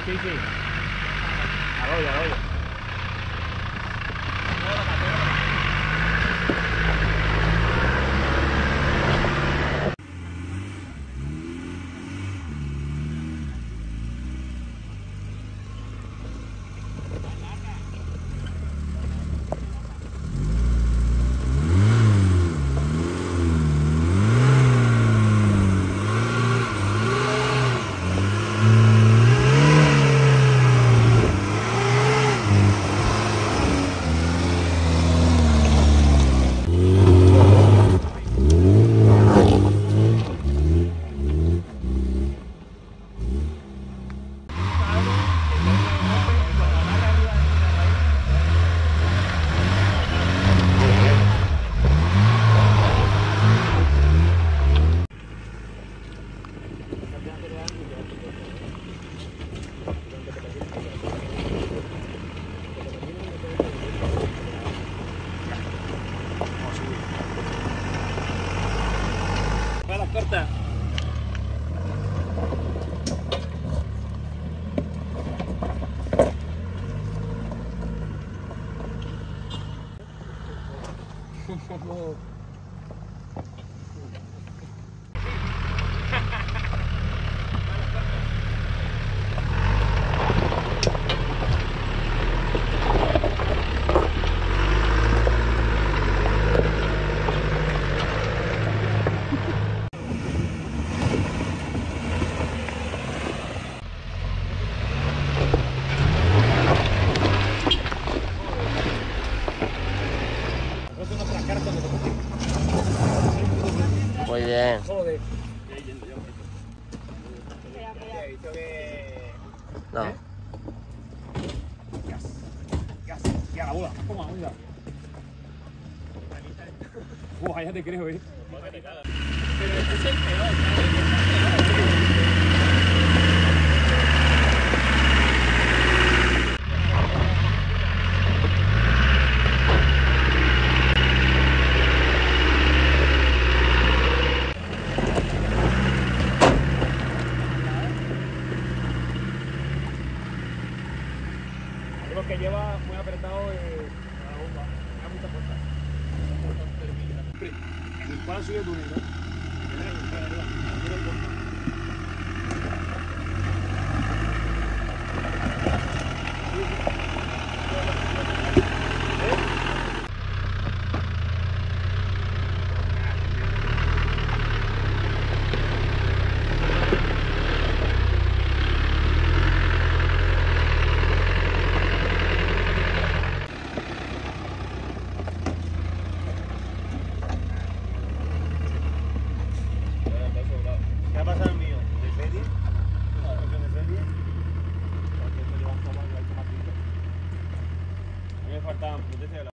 Sí, sí. Arroyo, arroyo. Corta. Muy bien. Joder. No. Gas. Y a la bola. Toma, mira. Ya te creo, Pero este es el peor. Que lleva muy apretado la bomba, da mucha fuerza. En el cual sigue tu nivel, ¿Qué ha pasado el mío? ¿De serie? ¿De serie? Porque esto lleva un poco de automático. A mí me faltaban potencia de la...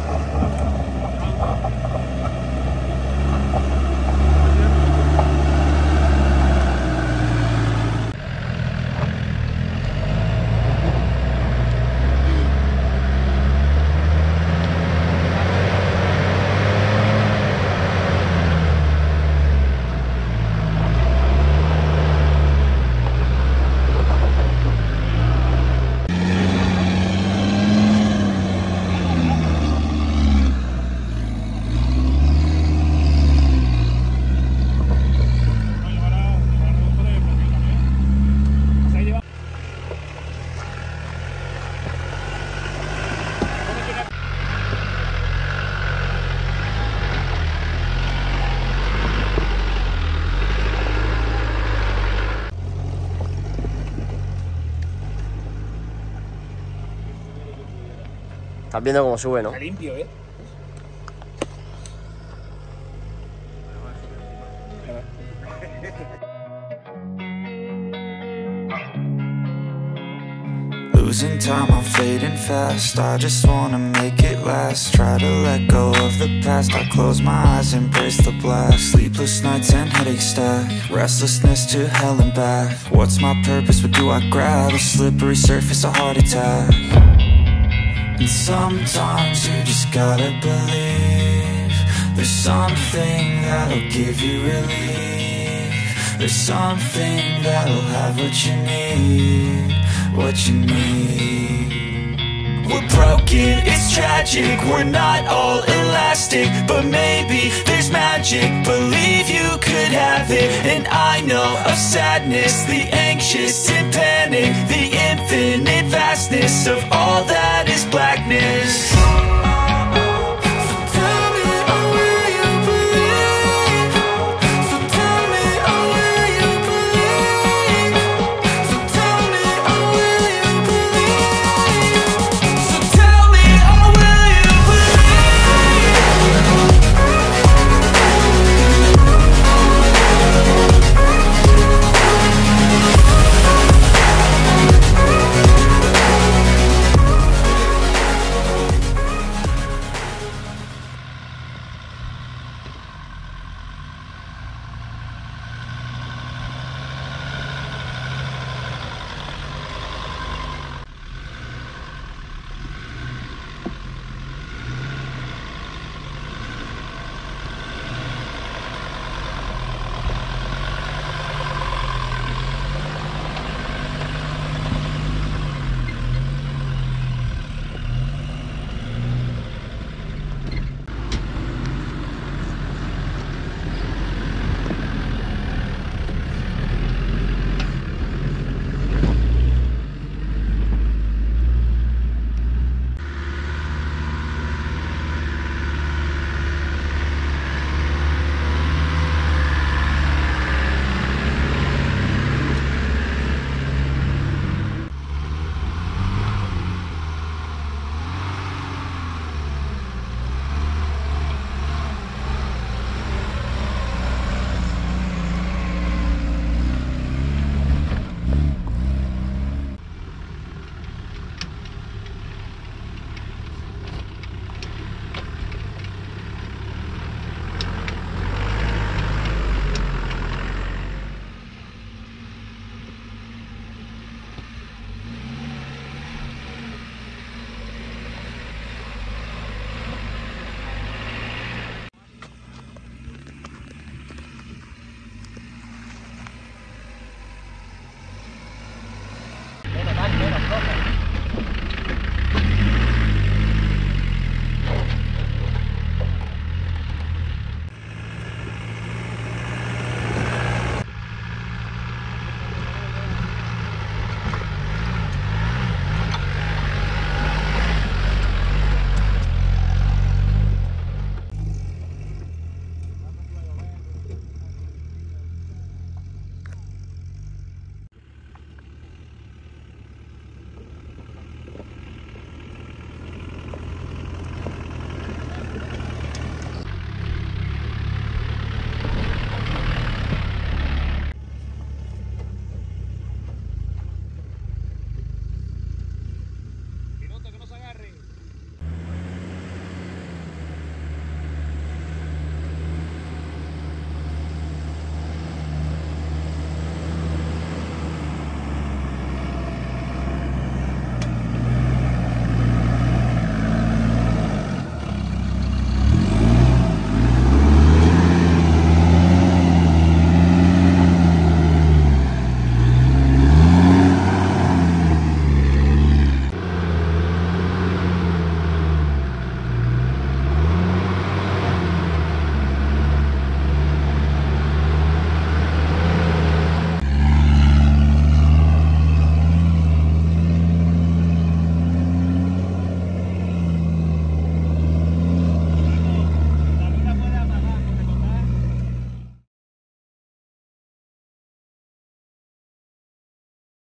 Estás viendo cómo sube, ¿no? Está limpio, Losing time, I'm fading fast. I just wanna make it last. Try to let go of the past. I close my eyes, embrace the blast. Sleepless nights and headaches stack. Restlessness to hell and back. What's my purpose? What do I grab? A slippery surface, a heart attack. And sometimes you just gotta believe there's something that'll give you relief. There's something that'll have what you need what you need. We're broken, it's tragic, we're not all elastic, but maybe there's magic, believe you could have it. And I know of sadness, the anxious and panic,